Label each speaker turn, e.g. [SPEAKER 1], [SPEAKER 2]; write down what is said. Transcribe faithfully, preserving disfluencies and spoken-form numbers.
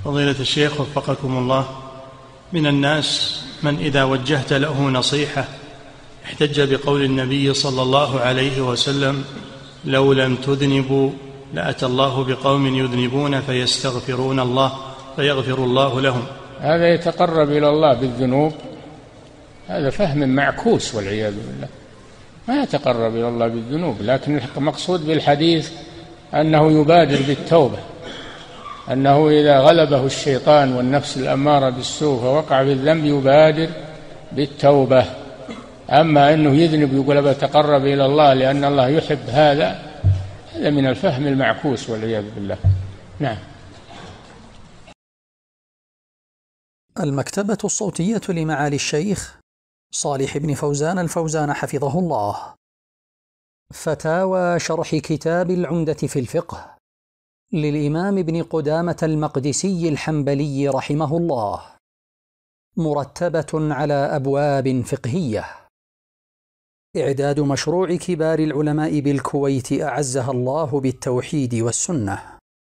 [SPEAKER 1] فضيلة الشيخ وفقكم الله، من الناس من إذا وجهت له نصيحة احتج بقول النبي صلى الله عليه وسلم: لو لم تذنبوا لأتى الله بقوم يذنبون فيستغفرون الله فيغفر الله لهم.
[SPEAKER 2] هذا يتقرب إلى الله بالذنوب، هذا فهم معكوس والعياذ بالله، ما يتقرب إلى الله بالذنوب. لكن المقصود بالحديث أنه يبادر بالتوبة، أنه إذا غلبه الشيطان والنفس الأمارة بالسوء فوقع بالذنب يبادر بالتوبة. أما أنه يذنب يقول بتقرب إلى الله لأن الله يحب هذا، هذا من الفهم المعكوس والعياذ بالله. نعم.
[SPEAKER 3] المكتبة الصوتية لمعالي الشيخ صالح بن فوزان الفوزان حفظه الله. فتاوى شرح كتاب العمدة في الفقه للإمام ابن قدامة المقدسي الحنبلي رحمه الله، مرتبة على أبواب فقهية. إعداد مشروع كبار العلماء بالكويت أعزها الله بالتوحيد والسنة.